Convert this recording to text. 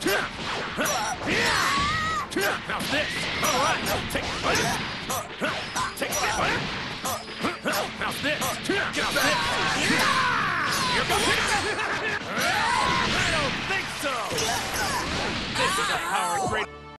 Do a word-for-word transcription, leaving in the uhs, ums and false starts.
How's this? All right, take it. Take it. How's this? Get out of this. Here goes.